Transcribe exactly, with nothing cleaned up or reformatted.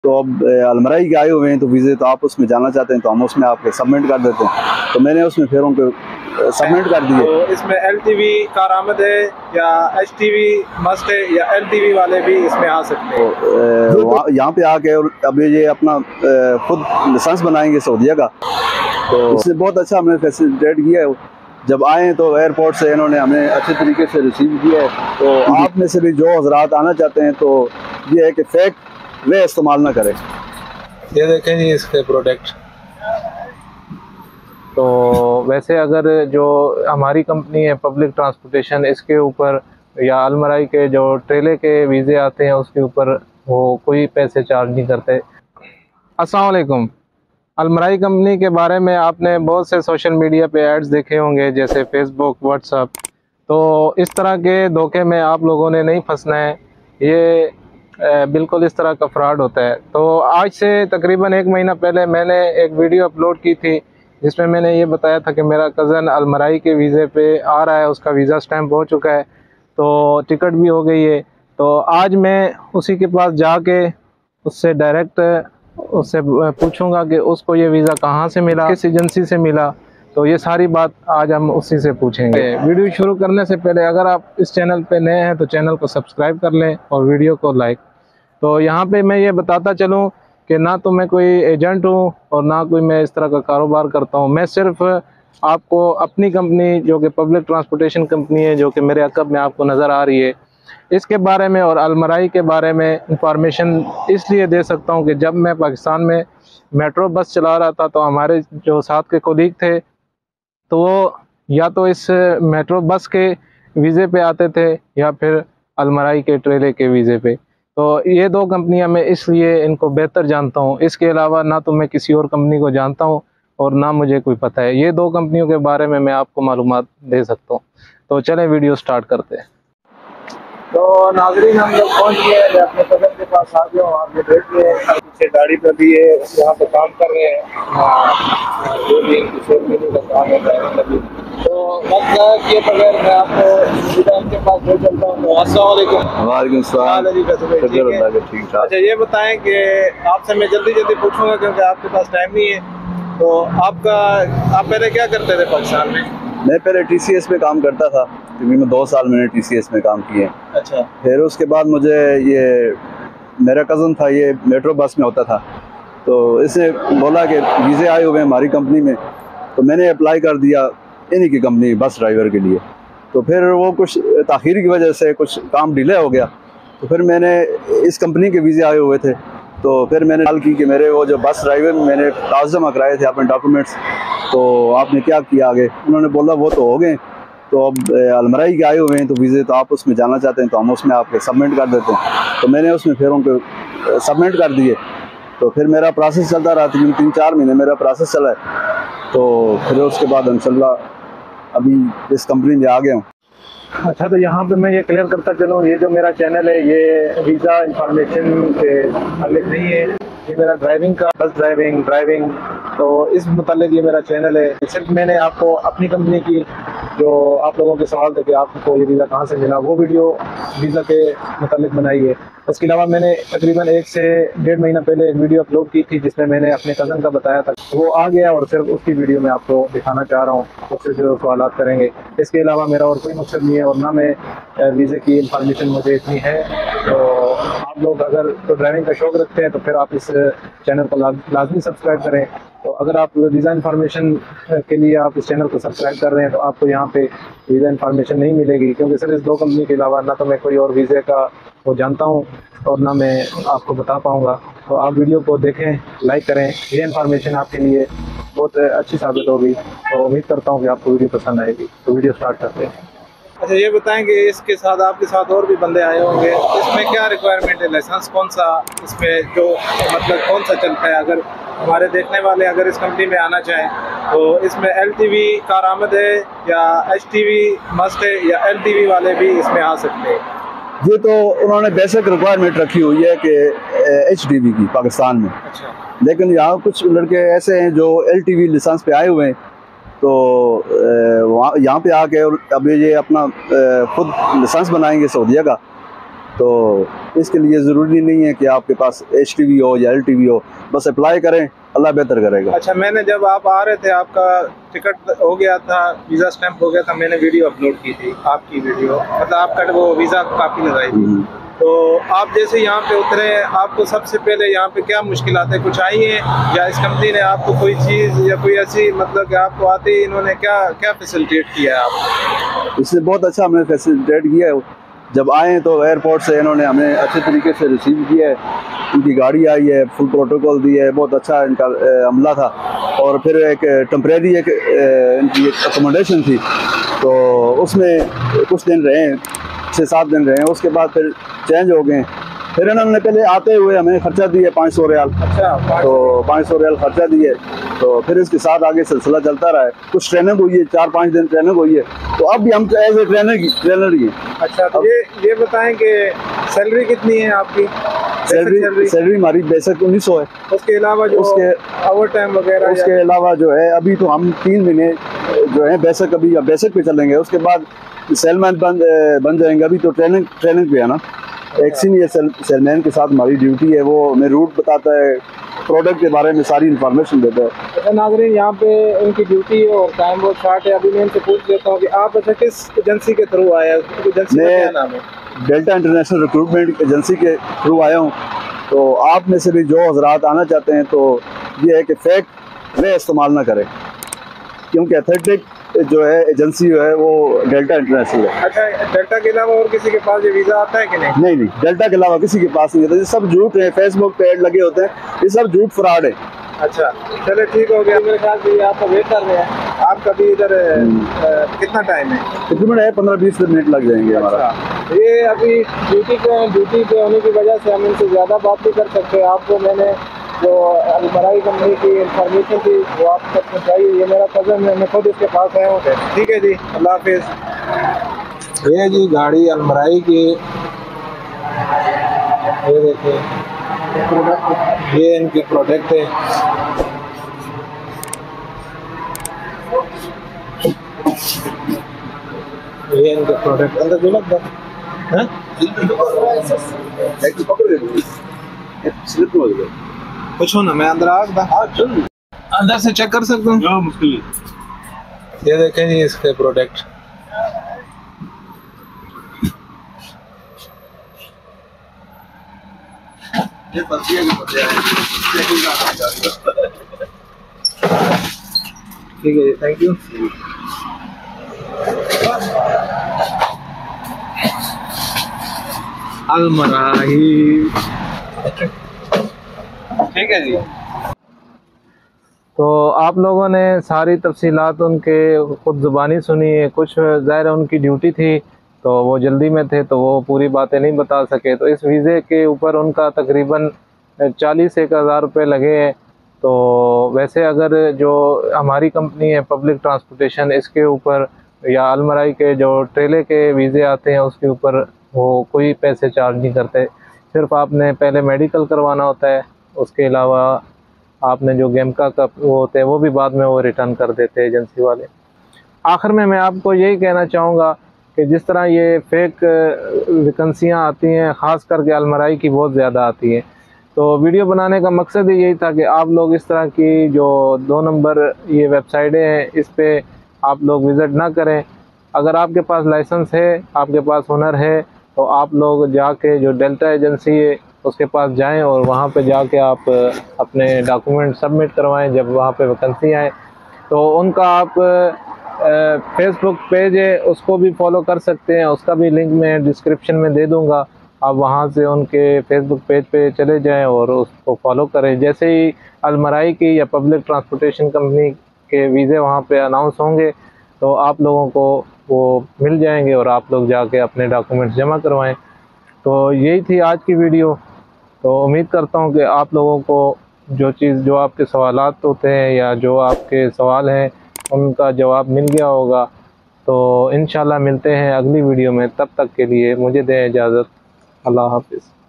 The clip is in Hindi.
तो अब अलमराई के आए हुए हैं तो वीज़े, तो आप उसमें जाना चाहते हैं तो हम उसमें आपके सबमिट कर देते हैं। तो मैंने उसमें फिर उनको सबमिट कर दिए। तो इसमें एल टी वी कारआमद है या एच टी वी मस्ट है या एल टी वी वाले भी इसमें आ सकते हैं? तो यहाँ पे आके अब ये अपना खुद लाइसेंस बनाएंगे सऊदीया का, तो इसने बहुत अच्छा हमें फैसिलिटेट किया है। जब आए तो एयरपोर्ट से इन्होंने हमें अच्छे तरीके से रिसीव किया है। तो आप में से भी जो हजरात आना चाहते हैं तो ये है कि फेक वे इस्तेमाल ना करें। ये देखें जी इसके प्रोडक्ट। तो वैसे अगर जो हमारी कंपनी है पब्लिक ट्रांसपोर्टेशन, इसके ऊपर या अलमराई के जो ट्रेले के वीज़े आते हैं उसके ऊपर वो कोई पैसे चार्ज नहीं करते। अस्सलाम वालेकुम। अलमराई कंपनी के बारे में आपने बहुत से सोशल मीडिया पे एड्स देखे होंगे, जैसे फेसबुक, व्हाट्सअप। तो इस तरह के धोखे में आप लोगों ने नहीं फंसना है, ये बिल्कुल इस तरह का फ्रॉड होता है। तो आज से तकरीबन एक महीना पहले मैंने एक वीडियो अपलोड की थी जिसमें मैंने ये बताया था कि मेरा कज़न अलमराई के वीज़े पे आ रहा है, उसका वीज़ा स्टैम्प हो चुका है, तो टिकट भी हो गई है। तो आज मैं उसी के पास जाके उससे डायरेक्ट उससे पूछूंगा कि उसको ये वीज़ा कहाँ से मिला, किस एजेंसी से मिला। तो ये सारी बात आज हम उसी से पूछेंगे। वीडियो शुरू करने से पहले अगर आप इस चैनल पे नए हैं तो चैनल को सब्सक्राइब कर लें और वीडियो को लाइक। तो यहाँ पे मैं ये बताता चलूँ कि ना तो मैं कोई एजेंट हूँ और ना कोई मैं इस तरह का कारोबार करता हूँ। मैं सिर्फ आपको अपनी कंपनी जो कि पब्लिक ट्रांसपोर्टेशन कंपनी है, जो कि मेरे अकब में आपको नज़र आ रही है, इसके बारे में और अलमराई के बारे में इंफॉर्मेशन इसलिए दे सकता हूँ कि जब मैं पाकिस्तान में मेट्रो बस चला रहा था तो हमारे जो साथ के कोलीग थे तो वो या तो इस मेट्रो बस के वीज़े पे आते थे या फिर अलमराई के ट्रेले के वीज़े पे। तो ये दो कंपनियां मैं इसलिए इनको बेहतर जानता हूँ। इसके अलावा ना तो मैं किसी और कंपनी को जानता हूँ और ना मुझे कोई पता है। ये दो कंपनियों के बारे में मैं आपको मालूमात दे सकता हूँ। तो चलें वीडियो स्टार्ट करते हैं। तो नाज़रीन, हम लोग पहुँच गए हैं अपने कज़न के पास। आ गए आप ये देखिए पीछे गाड़ी पर भी है, यहाँ पे काम कर रहे हैं, दो दिन छः महीने का काम है। तो वक्त किए बगैर मैं आपको सीधा इनके पास ले चलता हूँ। तो अस्सलाम वालेकुम। वालेकुम सलाम। ठीक है। अच्छा, ये बताएं कि आपसे मैं जल्दी जल्दी पूछूंगा क्योंकि आपके पास टाइम नहीं है। तो आपका आप पहले क्या करते थे पाकिस्तान में? मैं पहले टी सी एस में काम करता था, तकरीबन दो साल मैंने टी सी एस में काम किए। अच्छा। फिर उसके बाद मुझे ये मेरा कज़न था, ये मेट्रो बस में होता था, तो इसने बोला कि वीज़े आए हुए हैं हमारी कंपनी में, तो मैंने अप्लाई कर दिया इन्हीं की कंपनी बस ड्राइवर के लिए। तो फिर वो कुछ ताख़ीर की वजह से कुछ काम डिले हो गया, तो फिर मैंने इस कंपनी के वीज़े आए हुए थे, तो फिर मैंने कॉल की कि मेरे वो जो बस ड्राइवर में मैंने कागज़ जमा कराए थे अपने डॉक्यूमेंट्स, तो आपने क्या किया आगे? उन्होंने बोला वो तो हो गए, तो अब अलमराई के आए हुए हैं तो वीज़े, तो आप उसमें जाना चाहते हैं तो हम उसमें आपके सबमिट कर देते हैं। तो मैंने उसमें फिर उनको सबमिट कर दिए। तो फिर मेरा प्रोसेस चलता रहा, तीन तीन चार महीने मेरा प्रोसेस चला है। तो फिर उसके बाद इंशाल्लाह अभी इस कंपनी में आ गया हूँ। अच्छा, तो यहाँ पे मैं ये क्लियर करता चलूँ, ये जो मेरा चैनल है ये वीज़ा इंफॉर्मेशन से ताल्लुक़ नहीं है, ये मेरा ड्राइविंग का, बस ड्राइविंग ड्राइविंग तो इस मुतालिक ये मेरा चैनल है। सिर्फ मैंने आपको अपनी कंपनी की जो आप लोगों के सवाल थे कि आपको ये वीज़ा कहाँ से मिला, वो वीडियो वीज़ा के मुतालिक बनाई है। उसके अलावा मैंने तकरीबन एक से डेढ़ महीना पहले एक वीडियो अपलोड की थी जिसमें मैंने अपने कज़न का बताया था, वो आ गया और सिर्फ उसकी वीडियो में आपको दिखाना चाह रहा हूँ। उससे जो सवाल करेंगे, इसके अलावा मेरा और कोई मकसद नहीं है और ना मैं वीज़े की इंफॉर्मेशन मुझे इतनी है। तो आप लोग अगर तो ड्राइविंग का शौक़ रखते हैं तो फिर आप इस चैनल को लाजमी सब्सक्राइब करें। तो अगर आप वीज़ा इंफॉर्मेशन के लिए आप इस चैनल को सब्सक्राइब कर रहे हैं तो आपको यहाँ पे वीज़ा इंफॉर्मेशन नहीं मिलेगी, क्योंकि सिर्फ इस दो कंपनी के अलावा ना तो मैं कोई और वीज़े का वो जानता हूँ और ना मैं आपको बता पाऊँगा। तो आप वीडियो को देखें, लाइक करें, ये इन्फॉर्मेशन आपके लिए बहुत अच्छी साबित होगी। तो उम्मीद करता हूँ कि आपको वीडियो पसंद आएगी। तो वीडियो स्टार्ट करते हैं। अच्छा, ये बताएं कि इसके साथ आपके साथ और भी बंदे आए होंगे, इसमें क्या रिक्वायरमेंट है? लाइसेंस कौन सा इसमें जो मतलब कौन सा चलता है? अगर हमारे देखने वाले अगर इस कंपनी में आना चाहें तो इसमें एल टी वी कारआमद है या एच टी वी मस्ट है या एल टी वी वाले भी इसमें आ सकते हैं? ये तो उन्होंने बेसिक रिक्वायरमेंट रखी हुई है कि एच डी वी की पाकिस्तान में। अच्छा। लेकिन यहाँ कुछ लड़के ऐसे हैं जो एल टी वी लाइसेंस पे आए हुए हैं, तो वहाँ यहाँ पे आके अब ये अपना खुद लाइसेंस बनाएंगे सऊदीया का, तो इसके लिए ज़रूरी नहीं है कि आपके पास एच टी वी हो या एल टी वी हो, बस अप्लाई करें, अल्लाह बेहतर करेगा। अच्छा, मैंने जब आप आ रहे थे आपका टिकट हो गया था, वीज़ा स्टैंप हो गया था, मैंने वीडियो अपलोड की थी आपकी वीडियो, मतलब आपका वो वीज़ा काफ़ी लगाई थी। तो आप जैसे यहाँ पे उतरे, आपको सबसे पहले यहाँ पे क्या मुश्किलातें कुछ आई हैं, या इस कंपनी ने आपको कोई चीज़ या कोई ऐसी मतलब कि आपको आते ही इन्होंने क्या क्या फैसिलिटेट किया है आपको? इससे बहुत अच्छा हमने फैसिलिटेट किया है। जब आए तो एयरपोर्ट से इन्होंने हमें अच्छे तरीके से रिसीव किया है, इनकी गाड़ी आई है, फुल प्रोटोकॉल दी है, बहुत अच्छा इनका अमला था। और फिर एक टेम्परेरी एक इनकी एक अकोमोडेशन थी, तो उसमें कुछ दिन रहे, छः सात दिन रहे, उसके बाद फिर चेंज हो गए। फिर इन्होंने पहले आते हुए हमें खर्चा दिए पाँच सौ रियाल। अच्छा, तो पाँच सौ रियाल खर्चा दिए, तो फिर इसके साथ आगे सिलसिला चलता रहा है। कुछ ट्रेनिंग हुई है, चार पाँच दिन ट्रेनिंग हुई है, तो अब भी हम एज ए ट्रेनर ट्रेनर ही हैं। अच्छा, तो ये ये बताएं कि सैलरी कितनी है आपकी? सैलरी सैलरी हमारी बेसिक उन्नीस सौ है। उसके अलावा जो उसके ओवर टाइम वगैरह, उसके अलावा जो है अभी तो हम तीन महीने जो है बेसिक, अभी बेसिक पे चलेंगे, उसके बाद सेलमैन बन बन जाएंगे। अभी तो ट्रेनिंग ट्रेनिंग पे है ना। एक सीनियर सेल, सेलमैन के साथ हमारी ड्यूटी है, वो हमें रूट बताता है, प्रोडक्ट के बारे में सारी इन्फॉर्मेशन देता है। अच्छा नाज़रीन, यहाँ पे इनकी ड्यूटी है और टाइम बहुत शार्ट है। अभी मैं इनसे पूछ लेता हूँ कि आप अच्छा किस एजेंसी के थ्रू आए हैं? एजेंसी का क्या नाम है? डेल्टा इंटरनेशनल रिक्रूटमेंट एजेंसी के थ्रू आया हूँ। तो आप में से भी जो हजरात आना चाहते हैं, तो ये है कि फेक वे इस्तेमाल ना करें, क्योंकि एथेटिक जो है एजेंसी जो है वो डेल्टा इंटरनेशनल है। अच्छा, डेल्टा के अलावा और किसी के पास ये वीज़ा आता है कि नहीं? नहीं नहीं, डेल्टा के अलावा किसी के पास नहीं आता। ये सब झूठ है, फेसबुक पे ऐड लगे होते हैं, ये सब झूठ फ्रॉड है। अच्छा, चले ठीक हो गया। मेरे ख्याल से ये आपका वेट कर रहे हैं। आपका भी इधर कितना टाइम है? तकरीबन है पंद्रह बीस मिनट लग जाएंगे हमारा। अच्छा, ये अभी ड्यूटी पे ड्यूटी पे होने की वजह से हम इनसे ज़्यादा बात नहीं कर सकते। आपको मैंने जो अलमराई कंपनी की इंफॉर्मेशन थी वो आप तक पहुँचाई। ये मेरा कज़न है, मैं खुद इसके पास आया हूँ। ठीक है जी, अल्लाह हाफिज़। ये जी गाड़ी अलमराई की, ये देखिए, ये इनके प्रोडक्ट है। ये इनके प्रोडक्ट अंदर जो लगता है, कुछ हो ना, मैं अंदर आ गया, अंदर से चेक कर सकता हूँ। मुश्किल। ये देखें जी इसके प्रोडक्ट, ये पर्चियाँ भी पड़े हैं। ठीक है जी, थैंक यू। अलमराई, ठीक है जी। तो आप लोगों ने सारी तफसीलात उनके खुद ज़ुबानी सुनी है। कुछ ज़ाहिर है उनकी ड्यूटी थी, तो वो जल्दी में थे, तो वो पूरी बातें नहीं बता सके। तो इस वीज़े के ऊपर उनका तकरीबन चालीस एक हज़ार रुपये लगे हैं। तो वैसे अगर जो हमारी कंपनी है पब्लिक ट्रांसपोर्टेशन, इसके ऊपर या अलमराई के जो ट्रेले के वीज़े आते हैं उसके ऊपर वो कोई पैसे चार्ज नहीं करते। सिर्फ आपने पहले मेडिकल करवाना होता है, उसके अलावा आपने जो गेमका का वो होते हैं वो भी बाद में वो रिटर्न कर देते हैं एजेंसी वाले। आखिर में मैं आपको यही कहना चाहूँगा कि जिस तरह ये फेक वैकेंसियाँ आती हैं, ख़ास करके अलमराई की बहुत ज़्यादा आती हैं, तो वीडियो बनाने का मकसद ही यही था कि आप लोग इस तरह की जो दो नंबर ये वेबसाइटें हैं इस पर आप लोग विज़िट ना करें। अगर आपके पास लाइसेंस है, आपके पास हुनर है, तो आप लोग जाके जो डेल्टा एजेंसी है उसके पास जाएं और वहाँ पे जाके आप अपने डॉक्यूमेंट सबमिट करवाएं। जब वहाँ पे वैकेंसी आए तो उनका आप फेसबुक पेज है उसको भी फॉलो कर सकते हैं, उसका भी लिंक मैं डिस्क्रिप्शन में दे दूँगा। आप वहाँ से उनके फेसबुक पेज पे चले जाएं और उसको फॉलो करें। जैसे ही अलमराई की या पब्लिक ट्रांसपोर्टेशन कंपनी के वीज़े वहाँ पे अनाउंस होंगे तो आप लोगों को वो मिल जाएंगे और आप लोग जाके अपने डॉक्यूमेंट्स जमा करवाएं। तो यही थी आज की वीडियो। तो उम्मीद करता हूँ कि आप लोगों को जो चीज़ जो आपके सवालात होते हैं या जो आपके सवाल हैं उनका जवाब मिल गया होगा। तो इंशाल्लाह मिलते हैं अगली वीडियो में, तब तक के लिए मुझे दें इजाज़त। अल्लाह हाफ़िज़।